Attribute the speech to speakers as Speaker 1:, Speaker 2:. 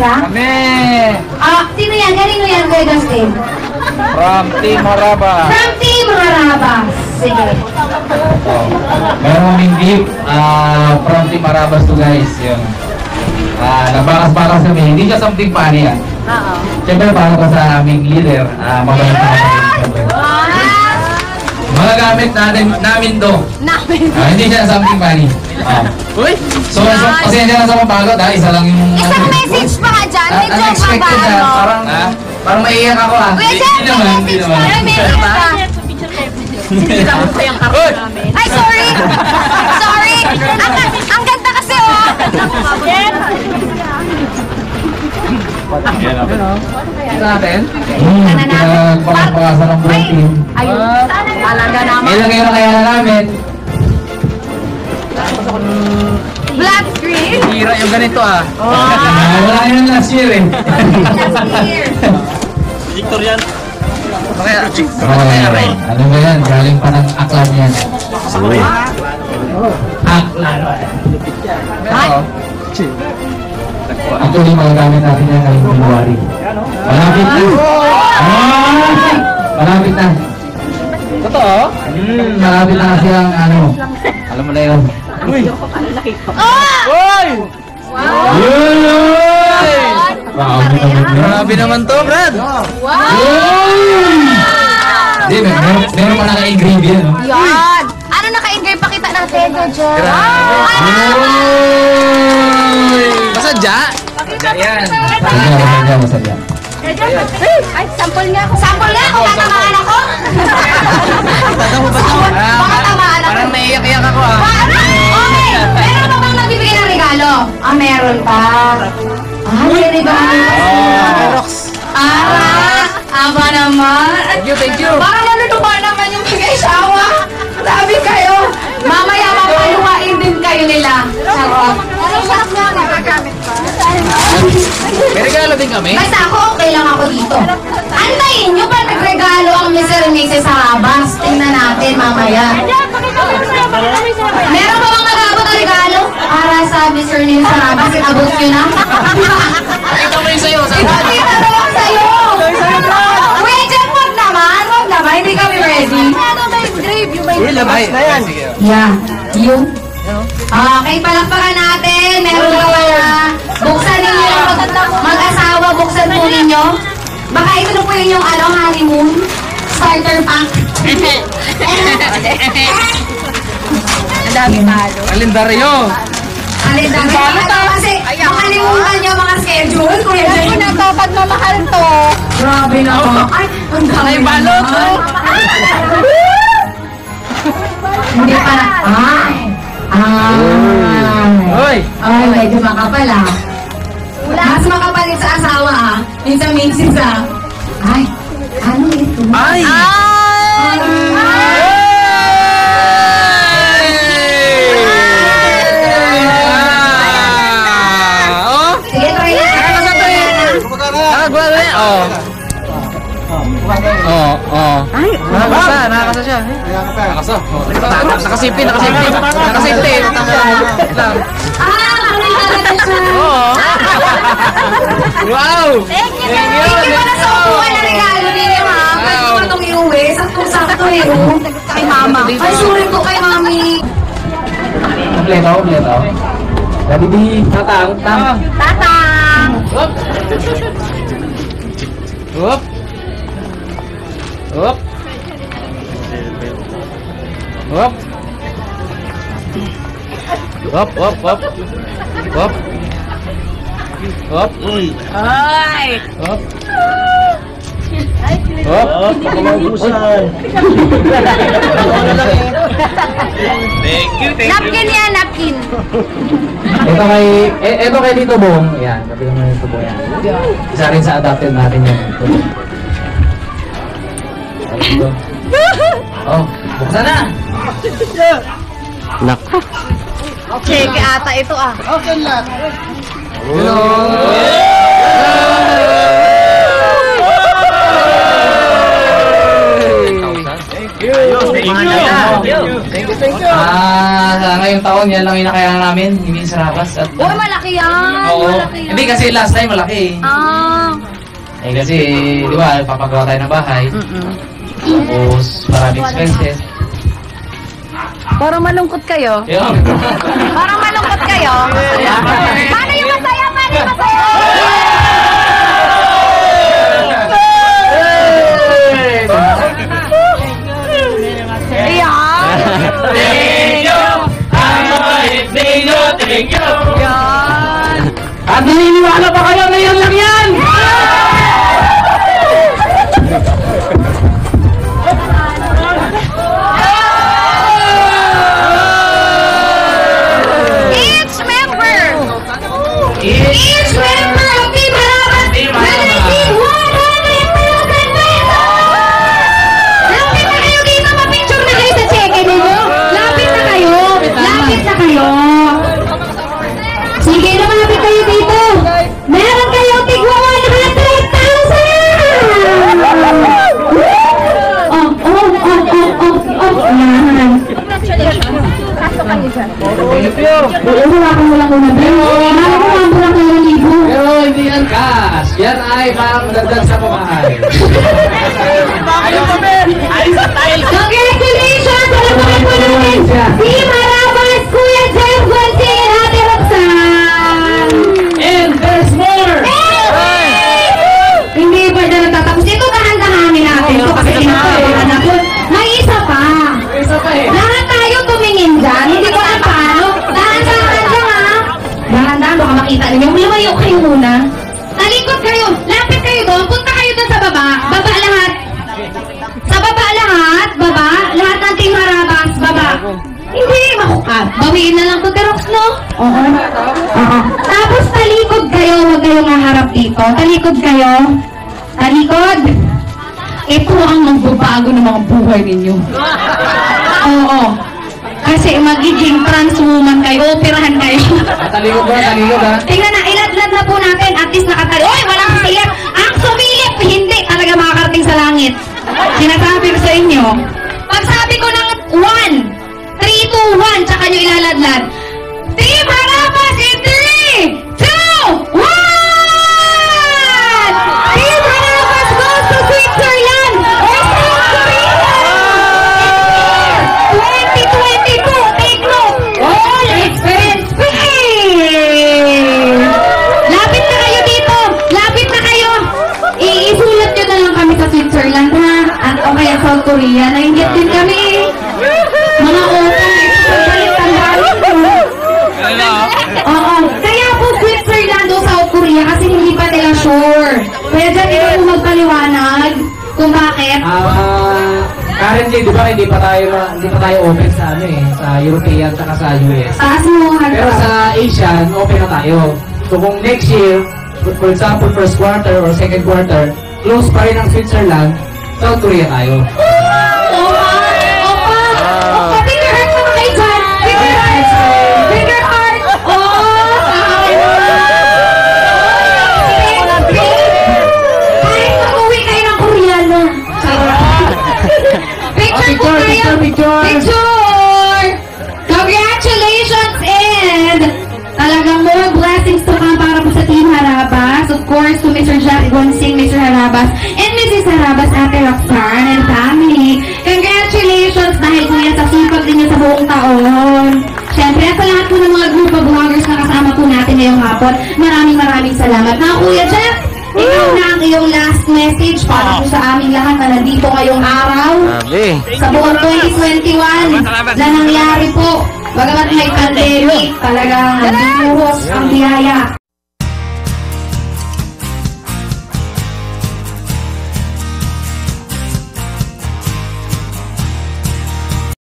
Speaker 1: Tira?
Speaker 2: Kami!
Speaker 1: Sino yan? Galing mo yan, Kuya Justin?
Speaker 2: From Team Haraba.
Speaker 1: From Team Haraba. Sige.
Speaker 2: Meron kaming gift from Team Harabas to guys. Yun. Nagbakas-bakas kami. Hindi siya something funny ah.
Speaker 3: Oo.
Speaker 2: Siyempre para ko sa aming leader. Magagamit na kami. Magagamit namin to. Hindi siya something funny. So, pasensya na sa mabagot ha. Isa lang yung...
Speaker 3: Isang message pa ka dyan. May joke pa ba?
Speaker 2: Unexpected ha. Parang maiiyak ako ha.
Speaker 3: Kuya Jeff, may message pa. May message pa.
Speaker 4: Sinilawag pa yung karo namin.
Speaker 3: Ay, sorry! Sorry! Ang ganda kasi, oh!
Speaker 2: Ito natin. Pinagpapakasan ng buong team.
Speaker 4: Ayun. Talaga naman.
Speaker 2: Ilang kaya na namin.
Speaker 3: Black screen?
Speaker 4: Hira yung ganito ah.
Speaker 2: Wala yun last year eh.
Speaker 5: Victor yan.
Speaker 2: Ano ba yan? Galing pa ng aklan yan. Aklan. Actually, magagamit natin yan ngayong February. Malapit na. Malapit na.
Speaker 4: Totoo?
Speaker 2: Malapit na kasi ang ano. Alam mo na yun.
Speaker 4: Uy!
Speaker 3: Oh!
Speaker 4: Grabe naman to, Brad!
Speaker 2: Hindi, meron pa naka-ingredient.
Speaker 3: Yan! Ano naka-engrave? Pakita natin, Jojo.
Speaker 4: Masadya?
Speaker 2: Yan. Masadya.
Speaker 3: Ay, sample nga ako. Sample nga ako. Tatamaan ako. Baka tamaan ako.
Speaker 4: Parang naiyak-iyak ako ah.
Speaker 1: Okay. Meron pa bang nagbibigay ng regalo? Meron pa. May regalo pa. Aba naman.
Speaker 4: Thank you.
Speaker 1: Parang nalutupa naman yung bigay sawa. Sabi kayo, mamaya mapaluhain din kayo nila. Sarap.
Speaker 4: May regalo din kami.
Speaker 1: Basta ako, okay lang ako dito. Antayin nyo pa nagregalo ang Mr. and Mrs. Harabas. Tingnan natin mamaya. Meron pa bang nag-abot na regalo? Para sa Mr. and Mrs. Harabas, inabot nyo na?
Speaker 4: Pakita mo yung sayo.
Speaker 1: Ipakita na lang sa'yo! Wait, Jeff, wag naman. Wag naman, hindi kami ready.
Speaker 4: Labas na yan.
Speaker 1: Yeah, yung... Okay, palakpakan natin. Meron ka pala. Buksan ninyo yung mag-asawa. Buksan po ninyo. Baka ito na po yun yung honeymoon. Starter pack.
Speaker 3: Ang dami talo.
Speaker 4: Kalendaryo.
Speaker 1: Kasi makalimutan nyo mga schedule. Kuya
Speaker 3: Ako
Speaker 1: Jay.
Speaker 3: na to, pagmamahal to.
Speaker 1: Grabe na po. Ay, ang dami
Speaker 4: Ay, balot.
Speaker 1: Hindi pa na.
Speaker 4: Hoy.
Speaker 1: Ay, medyo makapal ah. Mas makapalit sa asawa ah. Yung sa Macy's ah. Ay, ano ito?
Speaker 4: Ay!
Speaker 1: Sige, try na.
Speaker 4: Nakagwala eh. Nakakasa siya. Nakakasa. Nakasipin. Nakasipin. Lang. Oo. Wow!
Speaker 1: Hindi pa na sa upuan na regalo ninyo ha. Pwede ko itong iuwi. Saktong-sakto eh.
Speaker 3: Kay mama.
Speaker 1: Ay, sorry po kay mami.
Speaker 2: Kompleto. Daddy B, tatang.
Speaker 3: Tatang!
Speaker 4: Hop. Hop. Hop. Hop, hop, hop. Hop. Hop. Uy.
Speaker 3: Ay!
Speaker 4: Hop. Hop.
Speaker 5: Hop, pagkakusan.
Speaker 3: Napkin yan, napkin.
Speaker 2: Ito kay Tito Bong. Ayan, kapit naman yung Tito Bong yan. Isa rin sa adapted natin yan. Ito. Oh, buksan na!
Speaker 3: Okay, ata ito ah.
Speaker 2: Hello!
Speaker 4: Thank you.
Speaker 2: Ngayong taon, yan lang yung nakaya namin. Hindi sa Rabas. At
Speaker 3: Uy, malaki yan.
Speaker 2: Oo.
Speaker 3: Malaki yan.
Speaker 2: Hindi kasi last time malaki.
Speaker 3: Ah.
Speaker 2: Eh kasi, di ba, papagawa tayo ng bahay. Tapos maraming expenses.
Speaker 3: Parang malungkot kayo.
Speaker 2: Yun.
Speaker 3: Parang malungkot kayo. Paano yung masaya? Paano yung masaya? Yan.
Speaker 2: At naniniwala pa kayo na yun lang yan?
Speaker 3: Each member.
Speaker 1: Each member of Team Harabas will receive 100,000 pesos! Lapit na kayo dito, mapicture na kayo sa cheque ninyo. Lapit na kayo. Lapit na kayo. Sige, lumapit kayo dito. Meron kayo tigwa 100,000! Yan. Hawakan mo lang una, Bel. Hawakan mo lang kayo ng libo.
Speaker 2: Pero hindi yan cash. Yan ay parang dagdag sa pamahay.
Speaker 1: Congratulations! Palakpakan po natin Team Harabas, Kuya Jeff Gonzing, and Ate Roxanne!
Speaker 2: And there's more!
Speaker 1: Hindi pa dyan natatapos. Ito dahan-dahanin natin. Ito kasi inapakan ako. May isa pa.
Speaker 2: Isa pa eh.
Speaker 1: Lahat tayo tumingin dyan. Hindi ko alam paano. Dahan-dahan dyan ha. Dahan-dahan. Baka makita ninyo. Lumayo kayo muna. Talikod kayo. Lapit kayo doon. Punta kayo doon sa baba. Baba lahat. Sa baba lahat. Baba. Lahat ng Team Harabas. Baba. Hindi. Bawiin na lang to, Terox, no? Oo. Tapos talikod kayo. Huwag kayong haharap dito. Talikod kayo. Talikod. Ito ang magbabago ng mga buhay ninyo. Oo. Kasi magiging trans woman kayo, operahan kayo.
Speaker 2: Talikod ba? Talikod ha?
Speaker 1: Tingnan na, iladlad na po natin. At least nakatali. Uy, walang silip. Ang sumilip, hindi talaga makakarating sa langit. Sinasabi ko sa inyo. Pag sabi ko ng 1, 3, 2, 1, tsaka nyo ilaladlad. Team Harabas in 3, 2, 1! Team Harabas goes to Switzerland or South Korea! 2022, take note! All expense paid! Lapit na kayo dito! Lapit na kayo! Iisulat nyo na lang kami sa Switzerland, ha? At o kaya South Korea. Nainggit din kami. Mga utang, tandaan nyo. Oo. Kaya po Switzerland o South Korea kasi hindi pa nila sure. Kaya dyan ikaw mo magpaliwanag kung bakit.
Speaker 2: Currently, di ba, hindi pa tayo open sa sa European at sa US.
Speaker 1: Taas mo ang
Speaker 2: Pero sa Asian, open na tayo. So kung next year, for example, first quarter or second quarter, close pa rin ang Switzerland, South Korea tayo.
Speaker 1: Opa! Finger heart mo kayo dyan! Finger heart! Finger heart! Kahit mag-uwi kayo ng Koreano. Picture po kayo! Picture! Congratulations and talagang more blessings to come para po sa Team Harabas. Of course, to Mr. Jack Gonzing, Mr. Harabas, and Mrs. Harabas, Ate Roxanne, and family. Congratulations dahil po yan sa sipag ninyo sa buong taon. Siyempre, sa lahat po ng mga group of vloggers na kasama po natin ngayong hapon, maraming salamat. Na Kuya Jeff, ikaw na ang iyong last message para po sa aming lahat na nandito ngayong araw. Sa buong 2021 na nangyari po. Bagamat may pandemic, talagang nagbubuhos ang biyaya.